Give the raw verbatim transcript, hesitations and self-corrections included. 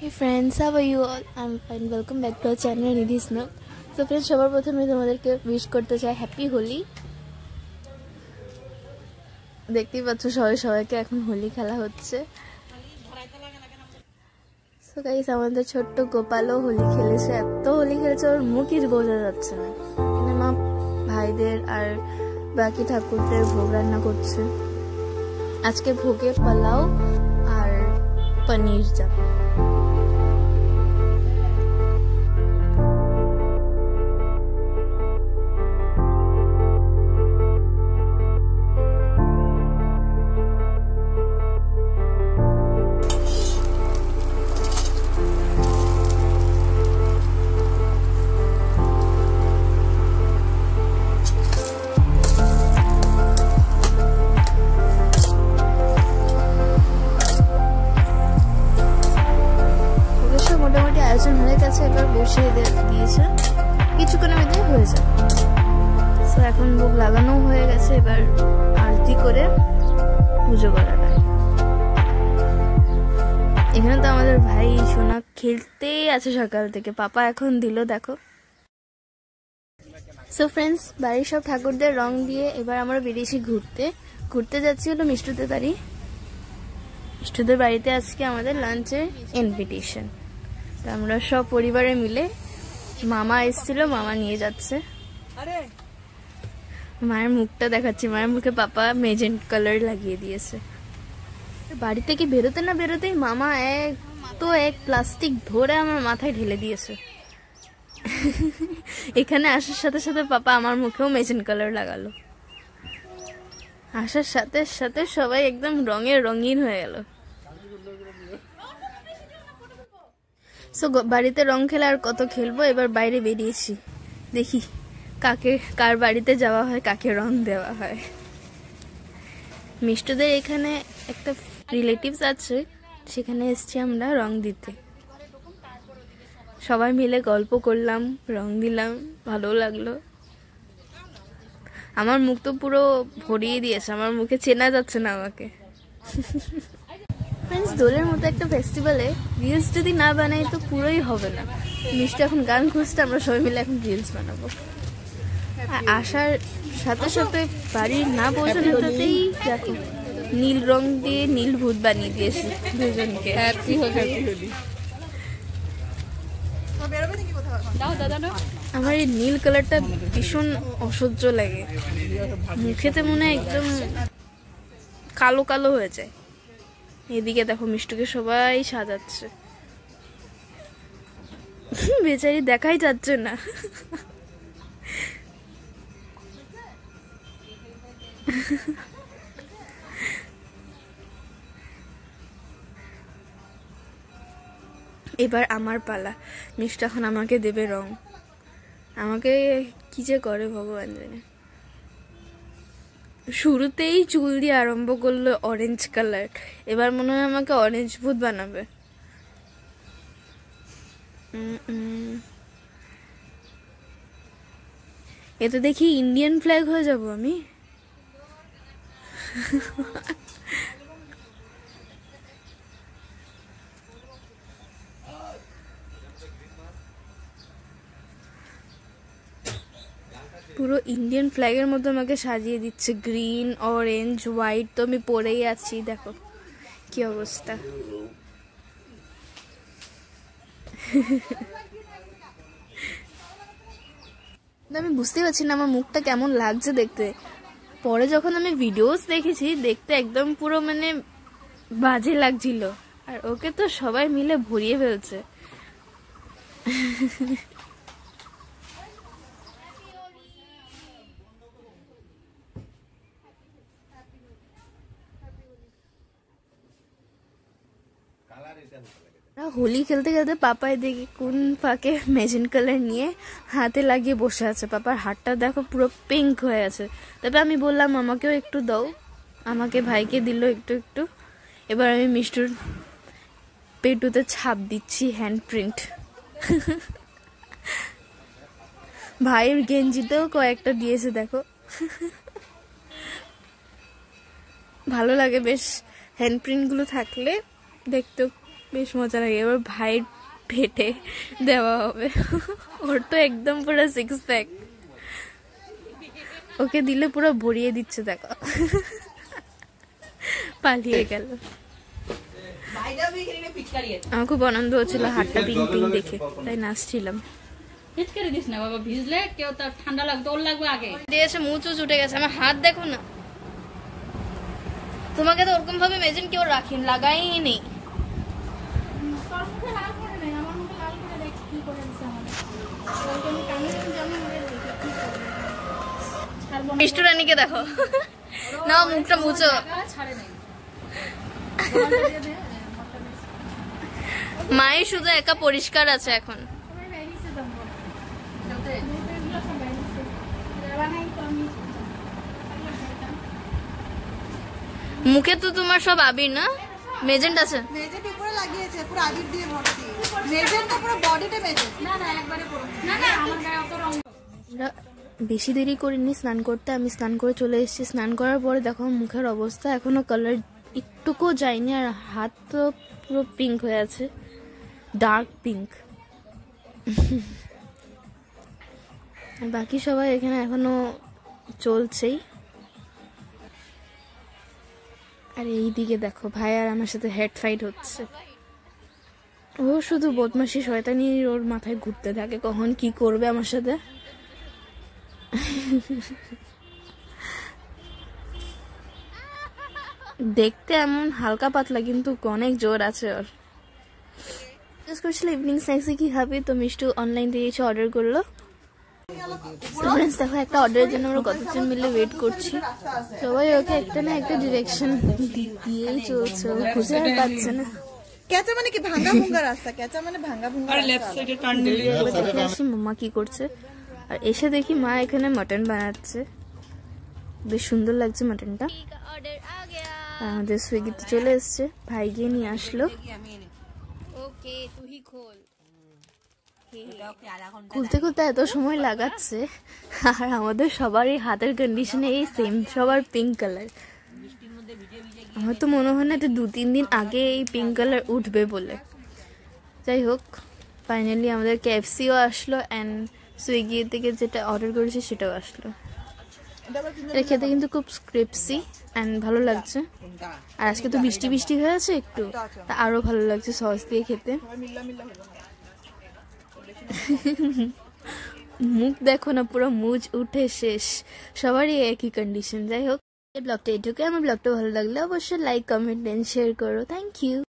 Hey friends, how are you all? I'm fine. Welcome back to our channel Nidhi Snow. So friends, সবার প্রথমে তোমাদেরকে wish করতে চাই happy Holi. দেখতেই পাচ্ছ সবাই সবাইকে এখন হোলি খেলা হচ্ছে। সো গাইস, আমাদের ছোট্ট গোপালও হোলি খেলেছে, এত হোলি খেলেছে ওর মুখই বোঝা যাচ্ছে না। এখানে মা ভাইদের আর বাকি ঠাকুরদের ভোগ রান্না করছে। আজকে ভোগে পোলাও আর পনির যাবে। আয়োজন হয়ে গেছে, এবার বসিয়ে দিয়েছে, কিছুক্ষণের মধ্যে হয়ে যাবে। সো এখন ভোগ লাগানো হয়ে গেছে, এবার আরতি করে পুজো করাটা। এখানে তো আমাদের ভাই সোনা খেলতেই আছে সকাল থেকে, পাপা এখন দিল দেখো। সো ফ্রেন্ডস, বাড়ির সব ঠাকুরদের রং দিয়ে এবার আমরা বেরিয়েছি ঘুরতে ঘুরতে যাচ্ছি হলো মিষ্টুদের বাড়ি। মিষ্টুদের বাড়িতে আজকে আমাদের লাঞ্চের ইনভিটেশন। আমরা সব পরিবারে মিলে, মামা এসেছিল, মামা নিয়ে যাচ্ছে। মায়ের মুখটা দেখাচ্ছি, মায়ের মুখে পাপা মেজেন্ট কালার লাগিয়ে দিয়েছে। বাড়ি থেকে বেরোতে না বেরোতেই মামা এক তো এক প্লাস্টিক ধরে আমার মাথায় ঢেলে দিয়েছে। এখানে আসার সাথে সাথে পাপা আমার মুখেও মেজেন্ট কালার লাগালো। আসার সাথে সাথে সবাই একদম রঙের রঙিন হয়ে গেল। সো বাড়িতে রং খেলা আর কত খেলবো, এবার বাইরে বেরিয়েছি, দেখি কাকে কার বাড়িতে যাওয়া হয়, কাকে রং দেওয়া হয়। মিষ্টুদের এখানে একটা রিলেটিভস আছে, সেখানে এসছি আমরা রং দিতে। সবাই মিলে গল্প করলাম, রং দিলাম, ভালো লাগলো। আমার মুখ তো পুরো ভরিয়ে দিয়েছে, আমার মুখে চেনা যাচ্ছে না আমাকে। ফ্রেন্ডস, দোলের মতো একটা ফেস্টিভ্যালে রিলস যদি না বানাই তো পুরোই হবে না। মিষ্টি এখন গান খুঁজতে, আমরা সবাই মিলে এখন রিলস বানাবো। আসার সাথে সাথে বাড়ির না পৌঁছানোতেই দেখো নীল রং দিয়ে নীল ভূত বানিয়ে দিয়েছি দুজনকে। আমার এই নীল কালারটা ভীষণ অসহ্য লাগে, মুখেতে মনে হয় একদম কালো কালো হয়ে যায়। এদিকে দেখো মিষ্টুকে সবাই সাজাচ্ছে, বেচারি দেখাই যাচ্ছে না। এবার আমার পালা, মিষ্টু এখন আমাকে দেবে রং। আমাকে কি যে করে ভগবান জানে। শুরুতেই চুল দিয়ে আরম্ভ করলো অরেঞ্জ কালার, এবার মনে হয় আমাকে অরেঞ্জ ভূত বানাবে। এতে দেখি ইন্ডিয়ান ফ্ল্যাগ হয়ে যাব আমি। পুরো ইন্ডিয়ান ফ্ল্যাগের মধ্যে আমাকে সাজিয়ে দিচ্ছে, গ্রিন অরেঞ্জ হোয়াইট। তো আমি পরেই আছি, দেখো কি অবস্থা। আমি বুঝতেই পারছি না আমার মুখটা কেমন লাগছে দেখতে। পরে যখন আমি ভিডিওস দেখেছি, দেখতে একদম পুরো মানে বাজে লাগছিল। আর ওকে তো সবাই মিলে ভরিয়ে ফেলছে। হোলি খেলতে খেলতে পাপাই দেখি কোন ফাঁকে মেজেন্ট কালার নিয়ে হাতে লাগিয়ে বসে আছে। পাপার হাতটা দেখো পুরো পিঙ্ক হয়ে আছে। তবে আমি বললাম আমাকেও একটু দাও, আমাকে ভাইকে দিল একটু একটু। এবার আমি মিষ্টুর পেটুতে ছাপ দিচ্ছি, হ্যান্ড প্রিন্ট। ভাইয়ের গেঞ্জিতেও কয়েকটা দিয়েছে দেখো। ভালো লাগে বেশ, হ্যান্ড প্রিন্টগুলো থাকলে দেখতেও বেশ মজা লাগে। এবার ভাইয়ের পেটে দেওয়া হবে, ওর তো একদম পুরো সিক্স প্যাক, ওকে দিলে পুরো ভরিয়ে দিচ্ছে, দেখো পালিয়ে গেল। আমার খুব আনন্দ হচ্ছিল হাতটা পিঙ্ক পিঙ্ক দেখে, তাই নাচছিলাম। দিয়েছে মুচু উঠে গেছে, আমার হাত দেখো না। তোমাকে তো ওরকম ভাবে মেজেন কেউ রাখেন, লাগাই নেই। মিষ্টু রানীকে দেখো না, মুখটা মুছো। মায়ের শুধু একা পরিষ্কার আছে এখন। মুখে তো তোমার সব আবির না, মেজেন্ট আছে। মেজেন্ট উপরে লাগিয়েছে, পুরো আবির দিয়ে ভর্তি। মেজেন্টটা পুরো বডিতে মেজেন্ট। না না একবারে পুরো। না না আমার গায়ে অত রং। বেশি দেরি করিনি স্নান করতে, আমি স্নান করে চলে এসেছি। স্নান করার পরে দেখো মুখের অবস্থা, এখনো কালার একটুকুও যায়নি, আর হাত তো পুরো পিঙ্ক হয়ে আছে, ডার্ক পিঙ্ক। বাকি সবাই এখানে এখনো চলছেই। আর এইদিকে দেখো ভাই আর আমার সাথে হেড ফাইট হচ্ছে। ও শুধু বদমাশি শয়তানি ওর মাথায় ঘুরতে থাকে, কখন কি করবে আমার সাথে। দেখতে এমন হালকা পাতলা, কিন্তু অনেক জোর আছে ওর। ইভিনিং স্ন্যাক্সে কি খাবে, তো মিষ্টু অনলাইন দিয়ে এসে অর্ডার করলো। ফ্রেন্ডস দেখো একটা অর্ডারের জন্য আমরা কতজন মিলে ওয়েট করছি, সবাই ওকে একটা না একটা ডিরেকশন দিয়েই চলছে, ও খুঁজে আর পাচ্ছে না। কেঁচা মানে কি ভাঙা ভুঙ্গা রাস্তা, কেঁচা মানে ভাঙা ভুঙ্গা। আর লেফট সাইডে টার্ন নিলে দেখে আসি মাম্মা কি করছে, আর এসে দেখি মা এখানে মাটন বানাচ্ছে, বেশ সুন্দর লাগছে মাটনটা। আমাদের সুইগিতে চলে এসছে, ভাই গিয়ে নিয়ে আসলো। ওকে তুই খোল। খুলতে খুলতে এত সময় লাগাচ্ছে, আর আমাদের সবারই হাতের কন্ডিশনে এই সেম, সবার পিঙ্ক কালার। আমার তো মনে হয় না যে দু তিন দিন আগে এই পিঙ্ক কালার উঠবে বলে। যাই হোক, ফাইনালি আমাদের কেএফসিও আসলো, অ্যান্ড সুইগি থেকে যেটা অর্ডার করেছি সেটাও আসলো। এটা খেতে কিন্তু খুব ক্রিপসি অ্যান্ড ভালো লাগছে। আর আজকে তো বৃষ্টি বৃষ্টি হয়ে আছে একটু, তা আরো ভালো লাগছে সস দিয়ে খেতে। মুখ দেখো না, পুরো মুজ উঠে শেষ, সবারই একই কন্ডিশন। যাই হোক, এই ব্লগটা এটুকু। আমার ব্লগটা ভালো লাগলে অবশ্যই লাইক, কমেন্ট এন্ড শেয়ার করো। Thank you.